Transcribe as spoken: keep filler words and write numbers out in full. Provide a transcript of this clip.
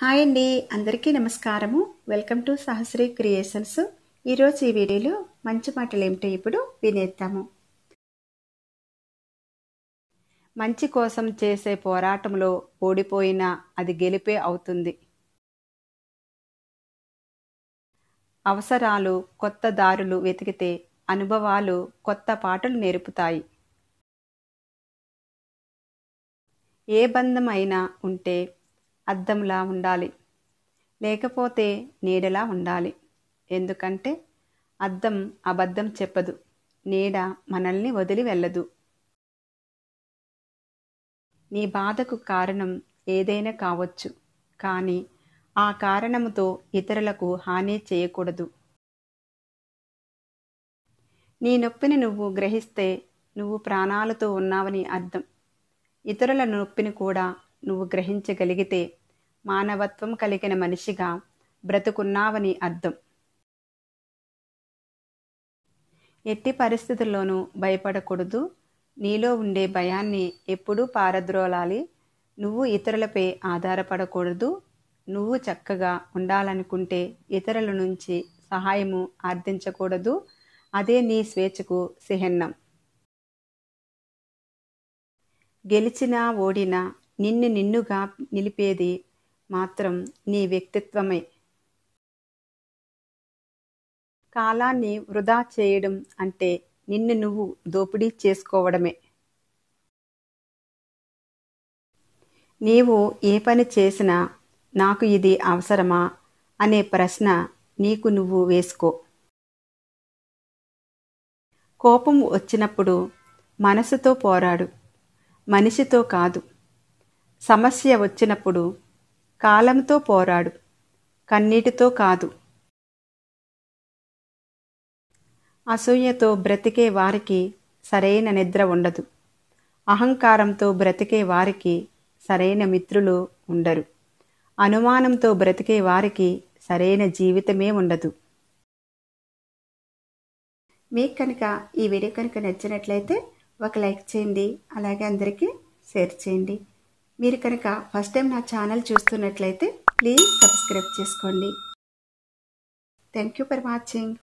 Hi అండి, అందరికీ నమస్కారము. Welcome to Sahasri creations. ఈరోజు ఈ వీడియోలో మంచి మాటలు ఏమిటో ఇప్పుడు వినేద్దాము. మంచి కోసం చేసే పోరాటంలో ఓడిపోయినా అది గెలిపే అవుతుంది. అవసరాలు కొత్త దారులు వెతికితే అనుభవాలు కొత్త పాటలు నేర్పుతాయి. ఏ బంధం అయినా ఉంటే అద్దంలా ఉండాలి, లేకపోతే నీడలా ఉండాలి. ఎందుకంటే అద్దం అబద్ధం చెప్పదు, నీడ మనల్ని వదిలి వెళ్ళదు. నీ బాధకు కారణం ఏదైనా కావచ్చు, కానీ ఆ కారణముతో ఇతరులకు హాని చేయకూడదు. నీ నొప్పిని నువ్వు గ్రహిస్తే నువ్వు ప్రాణాలతో ఉన్నావని అర్థం. ఇతరుల నొప్పిని కూడా నువ్వు గ్రహించగలిగితే మానవత్వం కలిగిన మనిషిగా బ్రతుకున్నావని అర్థం. ఎట్టి పరిస్థితుల్లోనూ భయపడకూడదు. నీలో ఉండే భయాన్ని ఎప్పుడూ పారద్రోలాలి. నువ్వు ఇతరులపై ఆధారపడకూడదు. నువ్వు చక్కగా ఉండాలనుకుంటే ఇతరుల నుంచి సహాయము ఆర్థించకూడదు. అదే నీ స్వేచ్ఛకు చిహ్నం. గెలిచినా ఓడినా నిన్ను నిన్నుగా నిలిపేది మాత్రం నీ వ్యక్తిత్వమే. కాలాన్ని వృధా చేయడం అంటే నిన్ను నువ్వు దోపిడీ చేసుకోవడమే. నీవు ఏ పని చేసినా నాకు ఇది అవసరమా అనే ప్రశ్న నీకు నువ్వు వేసుకో. కోపం వచ్చినప్పుడు మనసుతో పోరాడు, మనిషితో కాదు. సమస్య వచ్చినప్పుడు కాలంతో పోరాడు, కన్నీటితో కాదు. అసూయతో బ్రతికే వారికి సరైన నిద్ర ఉండదు. అహంకారంతో బ్రతికే వారికి సరైన మిత్రులు ఉండరు. అనుమానంతో బ్రతికే వారికి సరైన జీవితమే ఉండదు. మీకు కనుక ఈ వీడియో కనుక నచ్చినట్లయితే ఒక లైక్ చేయండి, అలాగే అందరికీ షేర్ చేయండి. మీరు కనుక ఫస్ట్ టైం నా ఛానల్ చూస్తున్నట్లయితే ప్లీజ్ సబ్స్క్రైబ్ చేసుకోండి. Thank you for watching.